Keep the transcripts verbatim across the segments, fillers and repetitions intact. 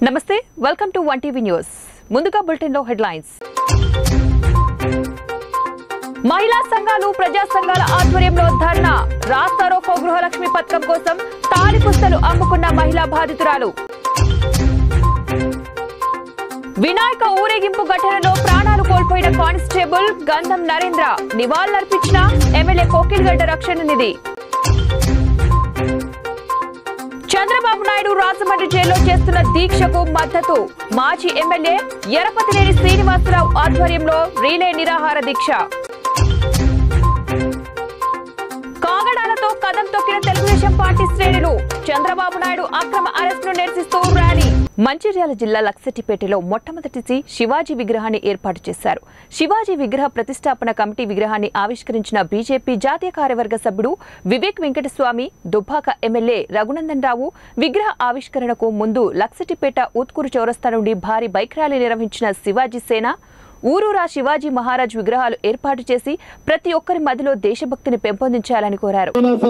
నమస్తే welcome to one TV news ముందుగా bulletin లో హెడ్లైన్స్ మహిళా సంఘాలు ప్రజా సంఘాల ఆధ్వర్యంలో ధర్నా రాస్తా రోకో గృహలక్ష్మి పథకం కోసం తాళి పుస్తలు అమ్ముకున్న మహిళా బాధితురాలు వినాయక ఊరేగింపు ఘటనలో ప్రాణాలు కోల్పోయిన కానిస్టేబుల్ గంధం నరేంద్ర నివాళులర్పించిన ఎమ్మెల్యే కోకిల్గడ్డ రక్షణ నిధి చంద్రబాబు నాయుడు రాజమండ్రి జైల్లో చేస్తున్న దీక్షకు మద్దతు మాజీ ఎమ్మెల్యే ఎరపతినేని శ్రీనివాసరావు ఆధ్వర్యంలో రీలే నిరాహార దీక్ష కాగడాలతో కదం తొక్కిన తెలుగుదేశం పార్టీ శ్రేణులు చంద్రబాబు నాయుడు అక్రమ అరెస్టును నిరసిస్తూ ర్యాలీ మంచిర్యాల జిల్లా లక్సెట్టిపేటలో మొట్టమొదటి శివాజీ విగ్రహాన్ని ఏర్పాటు చేశారు. శివాజీ విగ్రహ ప్రతిష్టాపన కమిటీ విగ్రహాన్ని ఆవిష్కరించిన బీజేపీ జాతీయ కార్యవర్గ సభ్యుడు వివేక్ వెంకటస్వామి దుబ్బాక ఎమ్మెల్యే రఘునందన్ రావు విగ్రహ ఆవిష్కరణకు ముందు లక్సెట్టిపేట ఊత్కూరు చౌరస్తా నుండి భారీ బైక్ ర్యాలీ నిర్వహించిన శివాజీ సేన ఊరూరా శివాజీ మహారాజ్ విగ్రహాలు ఏర్పాటు చేసి ప్రతి ఒక్కరి మధ్యలో దేశభక్తిని పెంపొందించాలని కోరారు.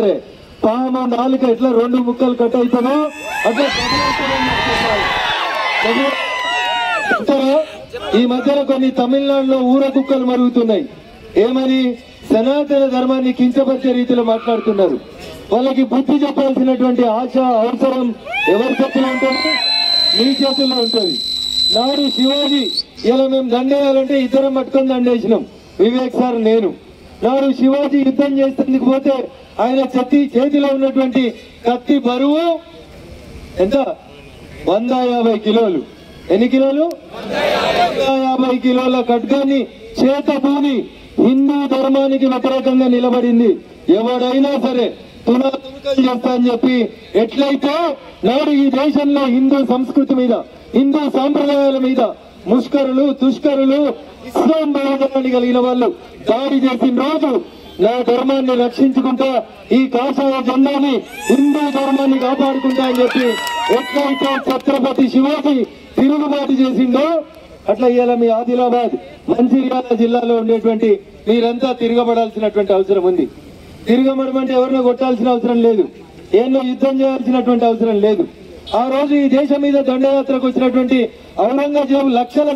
ఈ మధ్యలో కొన్ని తమిళనాడులో ఊర కుక్కలు మరుగుతున్నాయి. ఏమని సనాతన ధర్మాన్ని కించపరిచే రీతిలో మాట్లాడుతున్నారు. వాళ్ళకి బుద్ధి చెప్పాల్సినటువంటి ఆశ అవసరం ఎవరి చేతిలో ఉంటుంది? మీ చేతుల్లో ఉంటుంది. నాడు శివాజీ ఇలా మేము దండేయాలంటే ఇద్దరం పట్టుకొని దండేసినాం, వివేక్ సార్ నేను. నాడు శివాజీ యుద్ధం చేసేందుకు పోతే ఆయన చేతి చేతిలో ఉన్నటువంటి కత్తి బరువు ఎంత? వంద యాభై కిలోలు. ఎన్ని కిలోలు? వంద యాభై కిలోల ఖడ్గాన్ని చేతబూని హిందూ ధర్మానికి వ్యతిరేకంగా నిలబడింది. ఎవడైనా సరే తునా తునకలు చేస్తా అని చెప్పి ఎట్లయితే నాడు ఈ దేశంలో హిందూ సంస్కృతి మీద హిందూ సాంప్రదాయాల మీద ముష్కరులు దుష్కరులు ఇస్లాం భావజాలాన్ని కలిగిన వాళ్ళు దాడి చేసిన రోజు నా ధర్మాన్ని రక్షించుకుంటా ఈ కాషాయ జెండాని హిందూ ధర్మాన్ని కాపాడుకుంటా అని చెప్పి ఎట్లయితే ఛత్రపతి శివాజీ తిరుగుబాటు చేసిండో అట్లా ఇవాళ మీ ఆదిలాబాద్ మంచిర్యాల జిల్లాలో ఉండేటువంటి మీరంతా తిరగబడాల్సినటువంటి అవసరం ఉంది. తిరగబడమంటే ఎవరినో కొట్టాల్సిన అవసరం లేదు, ఏమో యుద్ధం చేయాల్సినటువంటి అవసరం లేదు. ఆ రోజు ఈ దేశం మీద దండయాత్రకు వచ్చినటువంటి ఔరంగజేబు లక్షల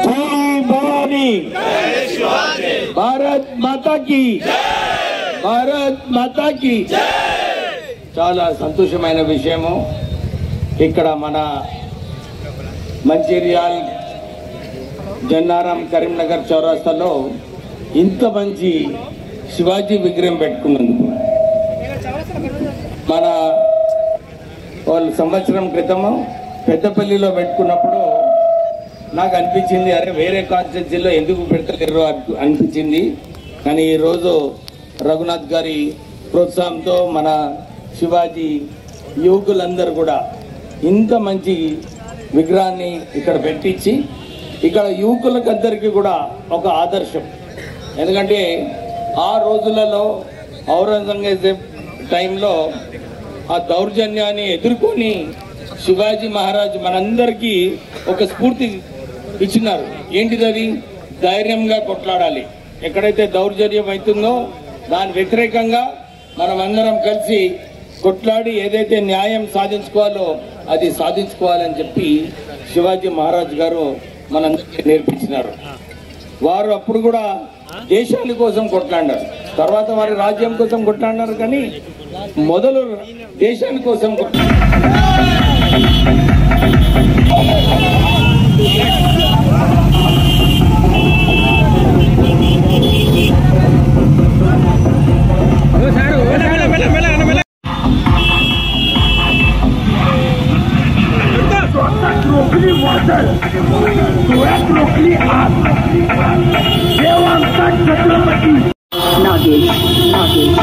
భారత్ మాతాకి భారత్ మాతాకి చాలా సంతోషమైన విషయము. ఇక్కడ మన మంచిర్యాల్ జన్నారం కరీంనగర్ చౌరస్తాలో ఇంత మంచి శివాజీ విగ్రహం పెట్టుకున్నందుకు మన వాళ్ళు సంవత్సరం క్రితము పెద్దపల్లిలో పెట్టుకున్నప్పుడు నాకు అనిపించింది, అరే వేరే కాన్స్టిట్యూన్సీలో ఎందుకు పెడతలేరు అనిపించింది. కానీ ఈరోజు రఘునాథ్ గారి ప్రోత్సాహంతో మన శివాజీ యువకులందరూ కూడా ఇంత మంచి విగ్రహాన్ని ఇక్కడ పెట్టించి ఇక్కడ యువకులకందరికీ కూడా ఒక ఆదర్శం. ఎందుకంటే ఆ రోజులలో ఔరంగజేబ్ టైంలో ఆ దౌర్జన్యాన్ని ఎదుర్కొని శివాజీ మహారాజ్ మనందరికీ ఒక స్ఫూర్తి ఇచ్చినారు. ఏంటిది? అది ధైర్యంగా కొట్లాడాలి. ఎక్కడైతే దౌర్జన్యం అవుతుందో దాని వ్యతిరేకంగా మనం అందరం కలిసి కొట్లాడి ఏదైతే న్యాయం సాధించుకోవాలో అది సాధించుకోవాలని చెప్పి శివాజీ మహారాజ్ గారు మనందరికీ నేర్పించినారు. వారు అప్పుడు కూడా దేశాల కోసం కొట్లాడారు, తర్వాత వారి రాజ్యం కోసం కొట్లాడారు, కానీ మొదలు దేశాని కోసం Nagesh, Nagesh,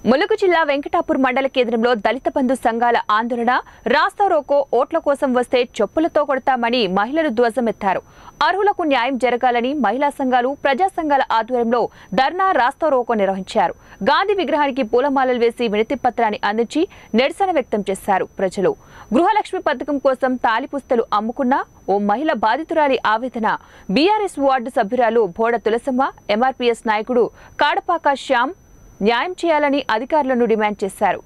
ములుగు జిల్లా వెంకటాపూర్ మండల కేంద్రంలో దళిత బంధు సంఘాల ఆందోళన రాస్తారోకో ఓట్ల కోసం వస్తే చెప్పులతో కొడతామని మహిళలు ధ్వజమెత్తారు. అర్హులకు న్యాయం జరగాలని మహిళా సంఘాలు ప్రజా సంఘాల ఆధ్వర్యంలో ధర్నా రాస్తారోకో నిర్వహించారు. గాంధీ విగ్రహానికి పూలమాలలు వేసి వినతి పత్రాన్ని అందించి నిరసన వ్యక్తం చేశారు. ప్రజలు గృహలక్ష్మి పథకం కోసం తాలిపుస్తలు అమ్ముకున్న ఓ మహిళ బాధితురాలి ఆవేదన. బీఆర్ఎస్ వార్డు సభ్యురాలు బోడ తులసమ్మ, ఎంఆర్పీఎస్ నాయకుడు కాడపాక శ్యామ్ న్యాయం చేయాలని అధికారులను డిమాండ్ చేశారు.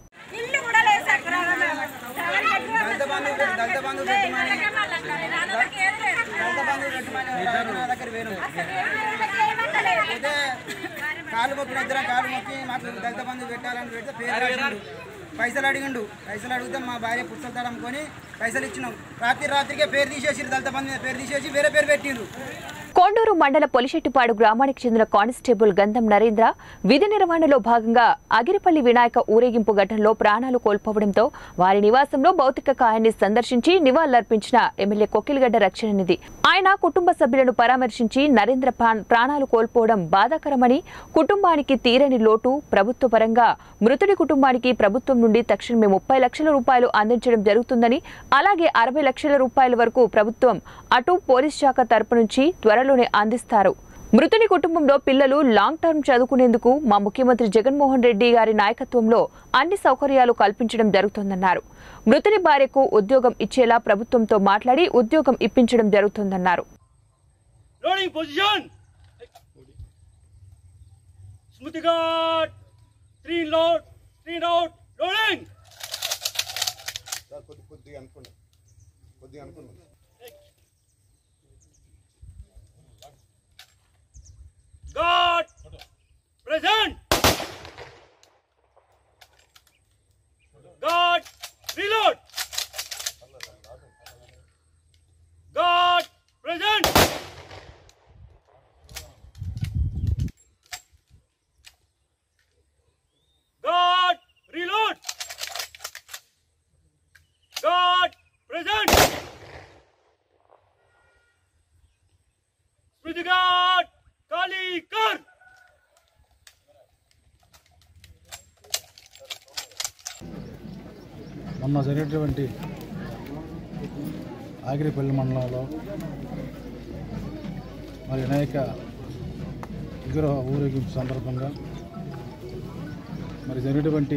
కాలు మొక్కిన ఇద్దరం కాలు మొక్కి మాకు దళిత బంధు పెట్టాలని పెడితే పేరు పైసలు అడిగిండు. పైసలు అడిగితే మా భార్య పుస్తలు తడముకొని పైసలు ఇచ్చినాం. రాత్రి రాత్రికే పేరు తీసేసి దళిత బంధు మీద పేరు తీసేసి వేరే పేరు పెట్టిండ్రు. కొండూరు మండల పొలిశెట్టిపాడు గ్రామానికి చెందిన కానిస్టేబుల్ గంధం నరేంద్ర విధి నిర్వహణలో భాగంగా అగిరిపల్లి వినాయక ఊరేగింపు ఘటనలో ప్రాణాలు కోల్పోవడంతో వారి నివాసంలో భౌతిక కాయాన్ని సందర్శించి నివాళులర్పించిన ఎమ్మెల్యే కొక్కిలిగడ్డ రక్షణ నిధి. ఆయన కుటుంబ సభ్యులను పరామర్శించి నరేంద్ర ప్రాణాలు కోల్పోవడం బాధాకరమని, కుటుంబానికి తీరని లోటు, ప్రభుత్వ పరంగా మృతుడి కుటుంబానికి ప్రభుత్వం నుండి తక్షణమే ముప్పై లక్షల రూపాయలు అందించడం జరుగుతుందని, అలాగే అరవై లక్షల రూపాయల వరకు ప్రభుత్వం అటు పోలీస్ శాఖ తరపు నుంచి త్వరలోనే అందిస్తారు. మృతుని కుటుంబంలో పిల్లలు లాంగ్ టర్మ్ చదువుకునేందుకు మా ముఖ్యమంత్రి జగన్మోహన్ రెడ్డి గారి నాయకత్వంలో అన్ని సౌకర్యాలు కల్పించడం జరుగుతుందన్నారు. మృతుని భార్యకు ఉద్యోగం ఇచ్చేలా ప్రభుత్వంతో మాట్లాడి ఉద్యోగం ఇప్పించడం జరుగుతుందన్నారు. God present. God reload. God present. God reload. God present. With God. మొన్న జరిగినటువంటి ఆగిరిపల్లి మండలంలో మరి వినాయక విగ్రహ ఊరేగింపు సందర్భంగా మరి జరిగినటువంటి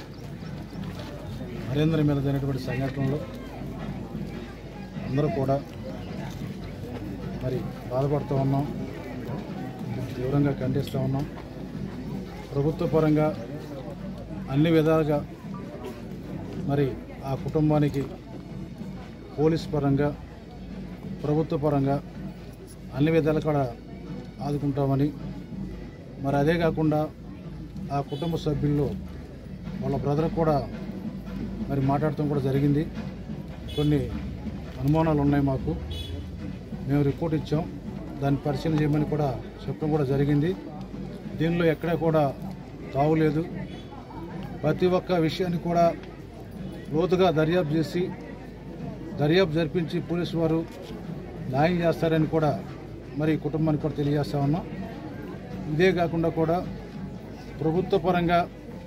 నరేంద్ర మీద జరిగినటువంటి సంఘటనలు అందరూ కూడా మరి బాధపడుతూ ఉన్నాం, తీవ్రంగా ఖండిస్తూ ఉన్నాం. ప్రభుత్వ పరంగా అన్ని విధాలుగా మరి ఆ కుటుంబానికి పోలీస్ పరంగా ప్రభుత్వ పరంగా అన్ని విధాలు కూడా ఆదుకుంటామని, మరి అదే కాకుండా ఆ కుటుంబ సభ్యుల్లో వాళ్ళ బ్రదర్ కూడా మరి మాట్లాడటం కూడా జరిగింది. కొన్ని అనుమానాలు ఉన్నాయి మాకు, మేము రిపోర్ట్ ఇచ్చాం, దాన్ని పరిశీలన చేయమని కూడా చెప్పడం కూడా జరిగింది. దీనిలో ఎక్కడా కూడా తావులేదు. ప్రతి ఒక్క విషయాన్ని కూడా లోతుగా దర్యాప్తు చేసి దర్యాప్తు జరిపించి పోలీసు వారు న్యాయం చేస్తారని కూడా మరి కుటుంబానికి కూడా తెలియజేస్తా ఉన్నాం. ఇదే కాకుండా కూడా ప్రభుత్వ పరంగా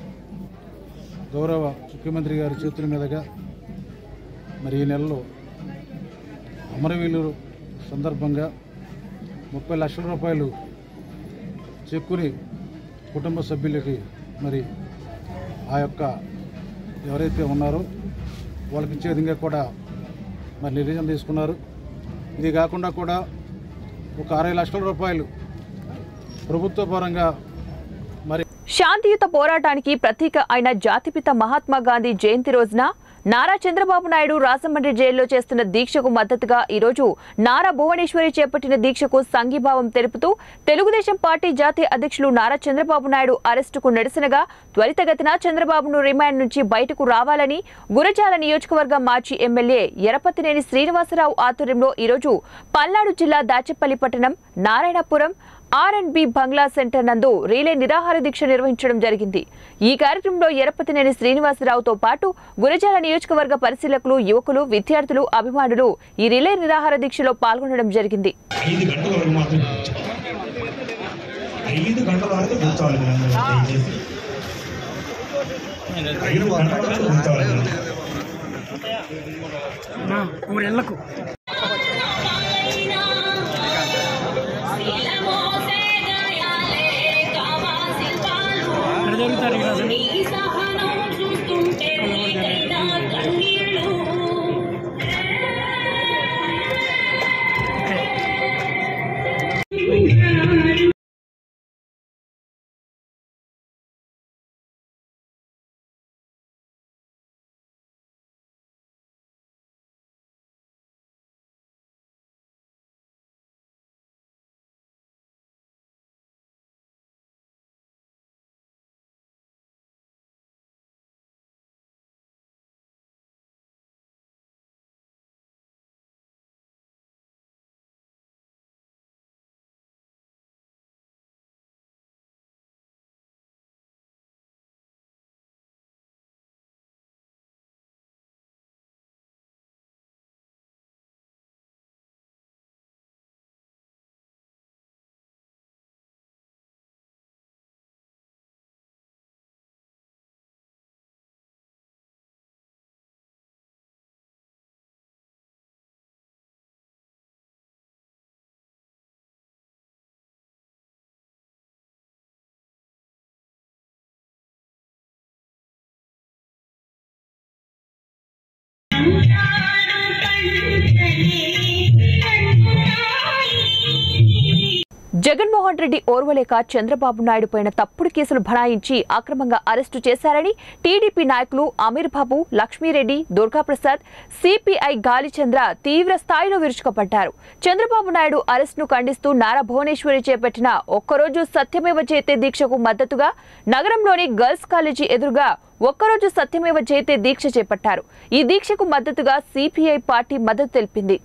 గౌరవ ముఖ్యమంత్రి గారి చేతుల మీదుగా మరి ఈ నెలలో అమరవీరుల సందర్భంగా ముప్పై లక్షల రూపాయలు చెక్కుని కుటుంబ సభ్యులకి మరి ఆ యొక్క ఎవరైతే ఉన్నారో వాళ్ళకి ఇచ్చే విధంగా కూడా మరి నిర్ణయం తీసుకున్నారు. ఇది కాకుండా కూడా ఒక అరవై లక్షల రూపాయలు ప్రభుత్వ పరంగా మరి శాంతియుత పోరాటానికి ప్రతీక అయిన జాతిపిత మహాత్మా గాంధీ జయంతి రోజున నారా చంద్రబాబు నాయుడు రాజమండ్రి జైల్లో చేస్తున్న దీక్షకు మద్దతుగా ఈరోజు నారా భువనేశ్వరి చేపట్టిన దీక్షకు సంఘీభావం తెలుపుతూ తెలుగుదేశం పార్టీ జాతీయ అధ్యక్షులు నారా చంద్రబాబు నాయుడు అరెస్టుకు నిరసనగా త్వరితగతిన చంద్రబాబును రిమాండ్ నుంచి బయటకు రావాలని గురజాల నియోజకవర్గ మాజీ ఎమ్మెల్యే ఎరపతినేని శ్రీనివాసరావు ఆధ్వర్యంలో ఈరోజు పల్నాడు జిల్లా దాచేపల్లి పట్టణం Narayanapuram R and B bungalow centre నందు రీలే నిరాహార దీక్ష నిర్వహించడం జరిగింది. ఈ కార్యక్రమంలో ఎరపతినేని శ్రీనివాసరావుతో పాటు గురజాల నియోజకవర్గ పరిశీలకులు, యువకులు, విద్యార్థులు, అభిమానులు ఈ రిలే నిరాహార దీక్షలో పాల్గొనడం జరిగింది. ఊరెళ్ళకు జగన్మోహన్ రెడ్డి ఓర్వలేక చంద్రబాబు నాయుడు పైన తప్పుడు కేసులు బనాయించి అక్రమంగా అరెస్టు చేశారని టీడీపీ నాయకులు అమీర్ బాబు, లక్ష్మీరెడ్డి, దుర్గాప్రసాద్, సిపిఐ గాలిచంద్ర తీవ్ర స్థాయిలో విరుచుకుపడ్డారు. చంద్రబాబు నాయుడు అరెస్టును ఖండిస్తూ నారా భువనేశ్వరి చేపట్టిన ఒక్కరోజు సత్యమేవ జయతే దీక్షకు మద్దతుగా నగరంలోని గర్ల్స్ కాలేజీ ఎదురుగా ఒక్కరోజు సత్యమేవ జయతే దీక్ష చేపట్టారు. ఈ దీక్షకు మద్దతుగా సిపిఐ పార్టీ మద్దతు తెలిపింది.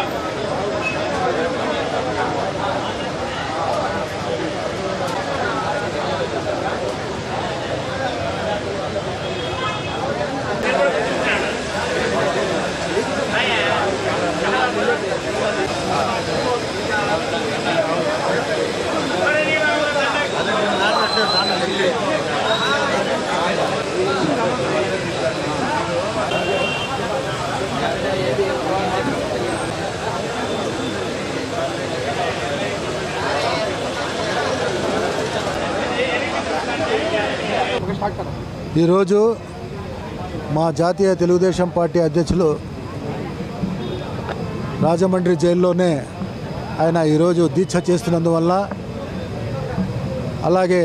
ఈరోజు మా జాతీయ తెలుగుదేశం పార్టీ అధ్యక్షులు రాజమండ్రి జైల్లోనే ఆయన ఈరోజు దీక్ష చేస్తున్నందువల్ల, అలాగే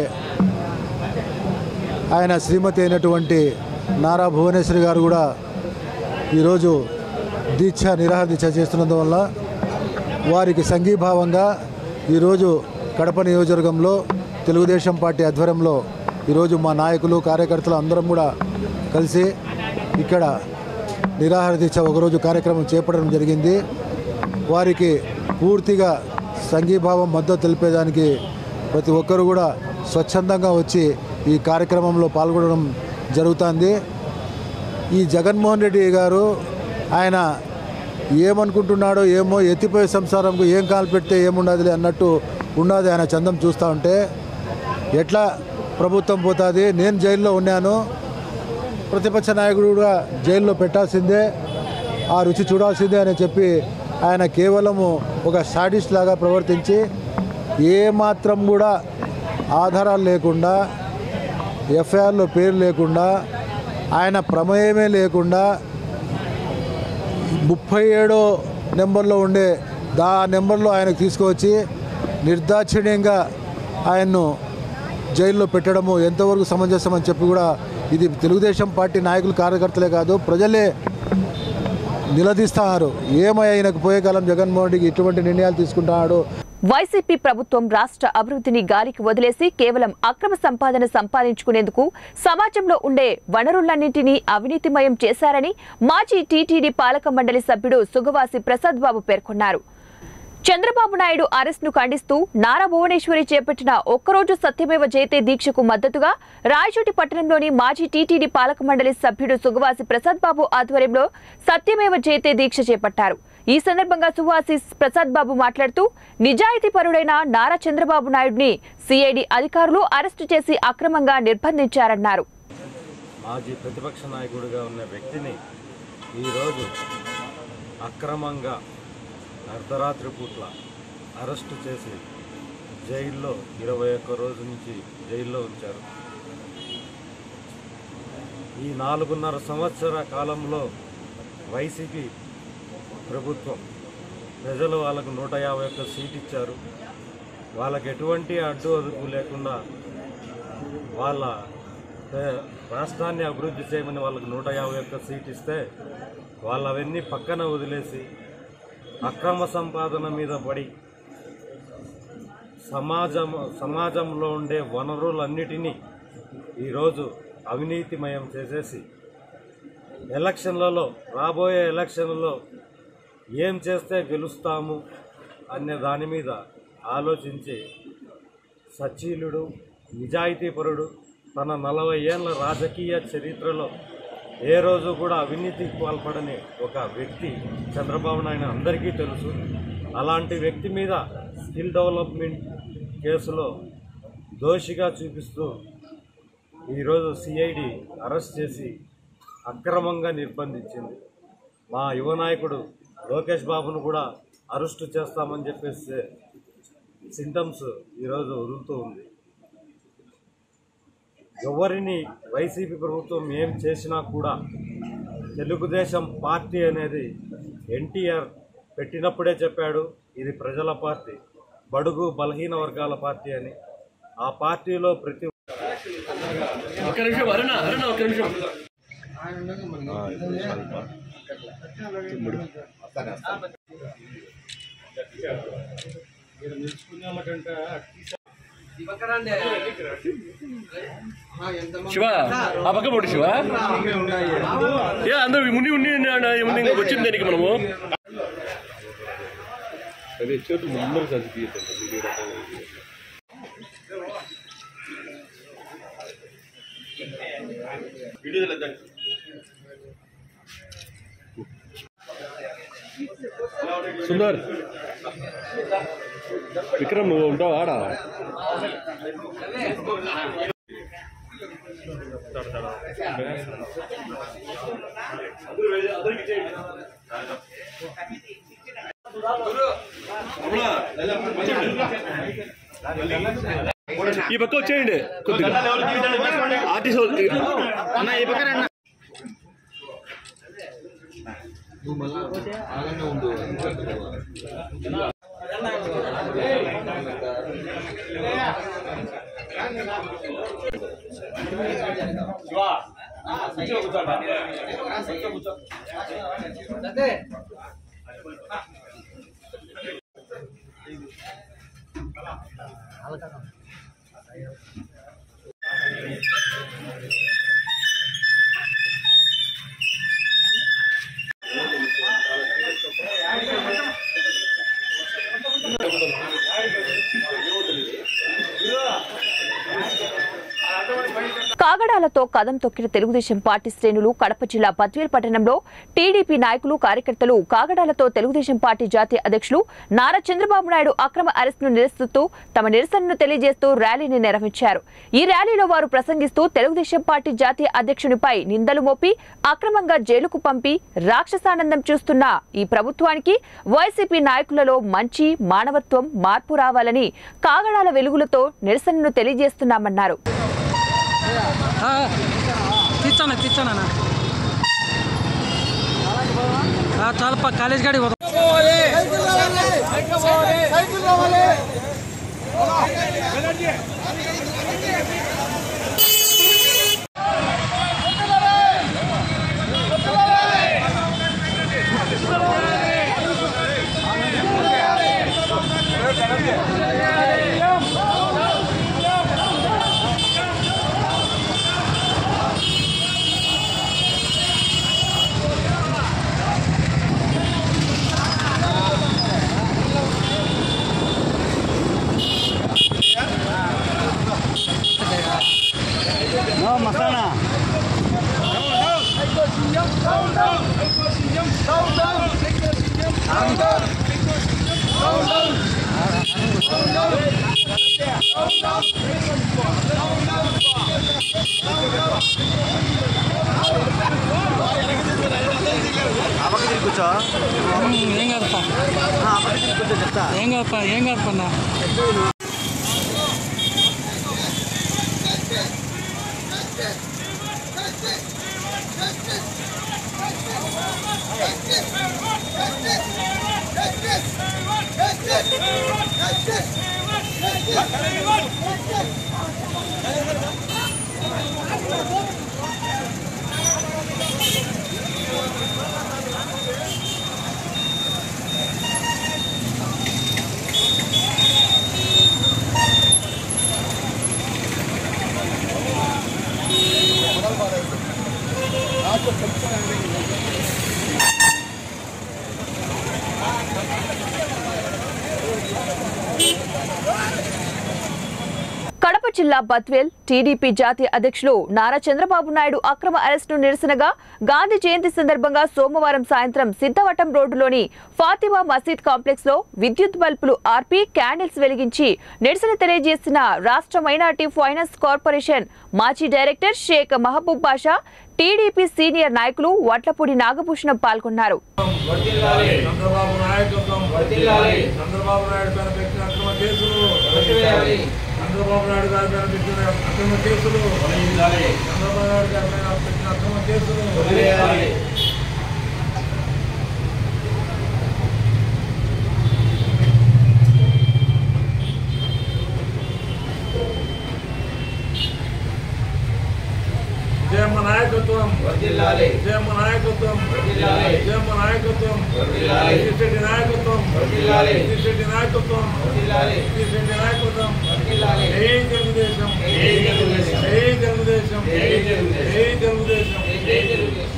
ఆయన శ్రీమతి అయినటువంటి నారా భువనేశ్వరి గారు కూడా ఈరోజు దీక్ష నిరాహార దీక్ష చేస్తున్నందువల్ల వారికి సంఘీభావంగా ఈరోజు కడప నియోజకవర్గంలో తెలుగుదేశం పార్టీ ఆధ్వర్యంలో ఈరోజు మా నాయకులు కార్యకర్తలు అందరం కూడా కలిసి ఇక్కడ నిరాహార దీక్ష ఒకరోజు కార్యక్రమం చేపట్టడం జరిగింది. వారికి పూర్తిగా సంఘీభావం మద్దతు తెలిపేదానికి ప్రతి ఒక్కరు కూడా స్వచ్ఛందంగా వచ్చి ఈ కార్యక్రమంలో పాల్గొనడం జరుగుతుంది. ఈ జగన్మోహన్ రెడ్డి గారు ఆయన ఏమనుకుంటున్నాడో ఏమో, ఎత్తిపోయే సంసారంకు ఏం కాలు పెడితే ఏముండదులే అన్నట్టు ఉన్నది ఆయన చందం చూస్తూ ఉంటే ఎట్లా ప్రభుత్వం పోతుంది. నేను జైల్లో ఉన్నాను, ప్రతిపక్ష నాయకుడు కూడా జైల్లో పెట్టాల్సిందే, ఆ రుచి చూడాల్సిందే అని చెప్పి ఆయన కేవలము ఒక సాడిస్ట్ లాగా ప్రవర్తించి ఏమాత్రం కూడా ఆధారాలు లేకుండా, ఎఫ్ఐఆర్లో పేరు లేకుండా, ఆయన ప్రమేయమే లేకుండా ముప్పై ఏడో నెంబర్లో ఉండే దా నెంబర్లో ఆయనకు తీసుకువచ్చి నిర్దాక్షిణ్యంగా ఆయన్ను జైల్లో పెట్టడము ఎంతవరకు సమంజసం అని చెప్పి కూడా ఇది తెలుగుదేశం పార్టీ నాయకులు కార్యకర్తలే కాదు ప్రజలే నిలదీస్తున్నారు. ఏమైనాకు పోయే కాలం జగన్మోహన్ రెడ్డికి ఇటువంటి నిర్ణయాలు తీసుకుంటున్నాడు. వైసీపీ ప్రభుత్వం రాష్ట్ర అభివృద్ధిని గాలికి వదిలేసి కేవలం అక్రమ సంపాదన సంపాదించుకునేందుకు సమాజంలో ఉండే వనరులన్నింటినీ అవినీతిమయం చేశారని మాజీ టీటీడీ పాలక మండలి సభ్యుడు సుగవాసి ప్రసాద్ బాబు పేర్కొన్నారు. చంద్రబాబు నాయుడు అరెస్టును ఖండిస్తూ నారా భువనేశ్వరి చేపట్టిన ఒక్కరోజు సత్యమేవ జయతే దీక్షకు మద్దతుగా రాయచోటి పట్టణంలోని మాజీ టీటీడీ పాలక మండలి సభ్యుడు సుగవాసి ప్రసాద్ బాబు ఆధ్వర్యంలో సత్యమేవ జయతే దీక్ష చేపట్టారు. ఈ సందర్భంగా సువాసి ప్రసాద్ బాబు మాట్లాడుతూ నిజాయితీ పరుడైన నారా చంద్రబాబు నాయుడిని సిఐడి అధికారులు అరెస్టు చేసి అక్రమంగా నిర్బంధించారన్నారు. మాజీ ప్రతిపక్ష నాయకుడిగా ఉన్న వ్యక్తిని ఈరోజు అక్రమంగా అర్ధరాత్రి పూట్ల అరెస్టు చేసి జైల్లో ఇరవై ఒక్క రోజు నుంచి జైల్లో ఉంచారు. ఈ నాలుగున్నర సంవత్సర కాలంలో వైసీపీ ప్రభుత్వం ప్రజలు వాళ్ళకు నూట యాభై ఒక్క సీట్ ఇచ్చారు. వాళ్ళకి ఎటువంటి అడ్డు అదుపు లేకుండా వాళ్ళ రాష్ట్రాన్ని అభివృద్ధి చేయమని వాళ్ళకి నూట యాభై ఒక్క సీట్ ఇస్తే వాళ్ళు అవన్నీ పక్కన వదిలేసి అక్రమ సంపాదన మీద పడి సమాజం సమాజంలో ఉండే వనరులన్నిటినీ ఈరోజు అవినీతిమయం చేసేసి ఎలక్షన్లలో రాబోయే ఎలక్షన్లలో ఏం చేస్తే గెలుస్తాము అనే దాని మీద ఆలోచించి సచ్చీలుడు నిజాయితీపరుడు తన నలభై ఏళ్ళ రాజకీయ చరిత్రలో ఏ రోజు కూడా అవినీతికి పాల్పడని ఒక వ్యక్తి చంద్రబాబు నాయుడు అందరికీ తెలుసు. అలాంటి వ్యక్తి మీద స్కిల్ డెవలప్మెంట్ కేసులో దోషిగా చూపిస్తూ ఈరోజు సిఐడి అరెస్ట్ చేసి అక్రమంగా నిర్బంధించింది. మా యువ నాయకుడు లోకేష్ బాబును కూడా అరెస్టు చేస్తామని చెప్పేసి సింటమ్స్ ఈరోజు వదులుతూ ఉంది. ఎవరిని వైసీపీ ప్రభుత్వం ఏం చేసినా కూడా తెలుగుదేశం పార్టీ అనేది ఎన్టీఆర్ పెట్టినప్పుడే చెప్పాడు ఇది ప్రజల పార్టీ, బడుగు బలహీన వర్గాల పార్టీ అని. ఆ పార్టీలో ప్రతి ఒక్క నిమిషం అరుణ అరుణ ఒక్క నిమిషం శివ ఆ పక్క పోటీ శివ ఏ అందరూ ముని ఉండి ముందు ఇంకా వచ్చింది దానికి మనము అదే చేతులు ముందర చదివి సుందర్ విక్రమ్ నువ్వు ఉంటావు ఆడ ఈ పక్క వచ్చేయండి కొద్దిగా ఆర్టిస్ట్ అన్న ఈ పక్క రండి. కాగడాలతో కదం తొక్కిన తెలుగుదేశం పార్టీ శ్రేణులు కడప జిల్లా బద్వేల్ పట్టణంలో టీడీపీ నాయకులు కార్యకర్తలు కాగడాలతో తెలుగుదేశం పార్టీ జాతీయ అధ్యక్షులు నారా చంద్రబాబు నాయుడు అక్రమ అరెస్టును నిరసిస్తూ తమ నిరసనను తెలియజేస్తూ ర్యాలీని నిర్వహించారు. ఈ ర్యాలీలో వారు ప్రసంగిస్తూ తెలుగుదేశం పార్టీ జాతీయ అధ్యక్షునిపై నిందలు మోపి అక్రమంగా జైలుకు పంపి రాక్షసానందం చూస్తున్న ఈ ప్రభుత్వానికి వైసీపీ నాయకులలో మంచి మానవత్వం మార్పు రావాలని కాగడాల వెలుగులతో నిరసనను తెలియజేస్తున్నామన్నారు. తీర్చానా తీర్చానా చాలా కాలేజ్ గాడి Down, down. కూర్చో ఏం కాదప్పా చెప్తా ఏం కాదప్పా ఏం కాదప్పన్నా కడప జిల్లా బద్వేల్ టీడీపీ జాతీయ అధ్యక్షులు నారా చంద్రబాబు నాయుడు అక్రమ అరెస్టును నిరసనగా గాంధీ జయంతి సందర్భంగా సోమవారం సాయంత్రం సిద్ధవటం రోడ్డులోని ఫాతిమా మసీద్ కాంప్లెక్స్ లో విద్యుత్ బల్బులు ఆర్పి క్యాండిల్స్ వెలిగించి నిరసన తెలియజేసిన రాష్ట్ర మైనార్టీ ఫైనాన్స్ కార్పొరేషన్ మాజీ డైరెక్టర్ షేక్ మహబూబ్ బాషా టీడీపీ సీనియర్ నాయకులు వడ్లపూడి నాగభూషణం పాల్గొన్నారు. చంద్రబాబు నాయుడు గారి మీద పెట్టిన అక్రమ కేసులు చంద్రబాబు నాయుడు గారి మీద పెట్టిన అక్రమ కేసులు జయమ్మ నాయకత్వం జయమ్మ నాయకత్వం జయమ్మ నాయకత్వం సిసిరెడ్డి నాయకత్వం సిసిరెడ్డి నాయకత్వం సిసిరెడ్డి నాయకత్వం జై తెలుగుదేశం జై తెలుగుదేశం జై తెలుగుదేశం జై తెలుగుదేశం జై తెలుగుదేశం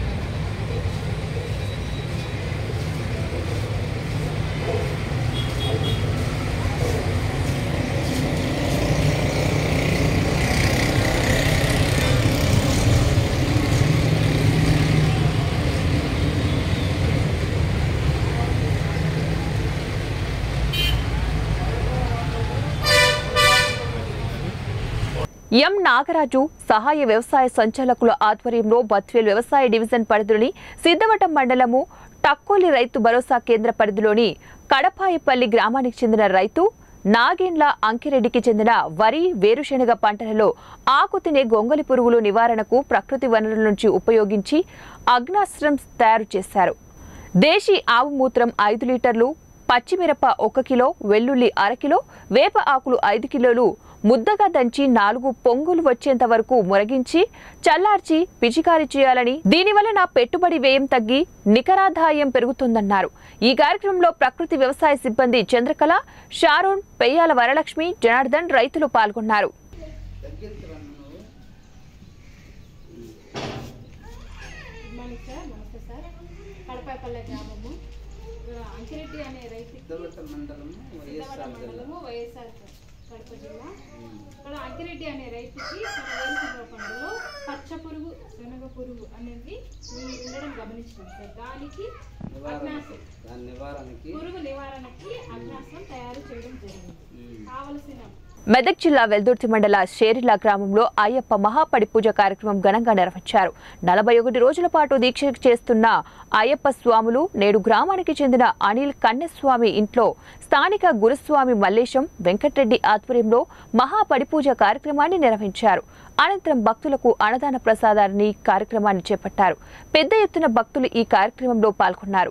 ఎం నాగరాజు సహాయ వ్యవసాయ సంచాలకుల ఆధ్వర్యంలో బద్వేల్ వ్యవసాయ డివిజన్ పరిధిలోని సిద్ధవటం మండలము టక్కోలి రైతు భరోసా కేంద్ర పరిధిలోని కడపాయిపల్లి గ్రామానికి చెందిన రైతు నాగేండ్ల అంకిరెడ్డికి చెందిన వరి వేరుశెనగ పంటలలో ఆకు తినే గొంగలి పురుగులు నివారణకు ప్రకృతి వనరుల నుంచి ఉపయోగించి అగ్నాస్త్రం తయారు చేశారు. దేశీ ఆవు మూత్రం ఐదు లీటర్లు, పచ్చిమిరప ఒక కిలో, వెల్లుల్లి అరకిలో, వేప ఆకులు ఐదు కిలోలు ముద్దగా దంచి నాలుగు పొంగులు వచ్చేంత వరకు మురగించి చల్లార్చి పిచికారీ చేయాలని, దీనివలన పెట్టుబడి వ్యయం తగ్గి నికరాదాయం పెరుగుతుందన్నారు. ఈ కార్యక్రమంలో ప్రకృతి వ్యవసాయ సిబ్బంది చంద్రకళ, షారోన్, పెయ్యాల వరలక్ష్మి, జనార్దన్ రైతులు పాల్గొన్నారు. అంకిరెడ్డి అనే రైతు మండలము వైఎస్ఆర్ కడప జిల్లా. ఇక్కడ అంకిరెడ్డి అనే రైతుకి వేరుశనగ పంటలో పచ్చ పురుగు శనగ పురుగు అనేది ఉండడం గమనించినాం సార్. దానికి పురుగు నివారణకి అగ్నాస్త్రం తయారు చేయడం జరిగింది. కావలసిన మెదక్ జిల్లా వెల్దుర్తి మండల షేరిలా గ్రామంలో అయ్యప్ప మహాపడి పూజ కార్యక్రమం ఘనంగా నిర్వహించారు. నలభై ఒకటి రోజుల పాటు దీక్ష చేస్తున్న అయ్యప్ప స్వాములు నేడు గ్రామానికి చెందిన అనిల్ కన్నెస్వామి ఇంట్లో స్థానిక గురుస్వామి మల్లేశం వెంకటరెడ్డి ఆధ్వర్యంలో మహాపడి పూజ కార్యక్రమాన్ని నిర్వహించారు. అనంతరం భక్తులకు అన్నదాన ప్రసాదాన్ని కార్యక్రమాన్ని చేపట్టారు. పెద్ద ఎత్తున భక్తులు ఈ కార్యక్రమంలో పాల్గొన్నారు.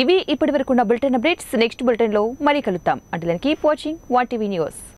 ఇవి ఇప్పటి వరకున్న బులెటిన్ అప్డేట్స్. నెక్స్ట్ బులెటిన్ లో మరీ కలుద్దాం. అంటే keep watching one TV news.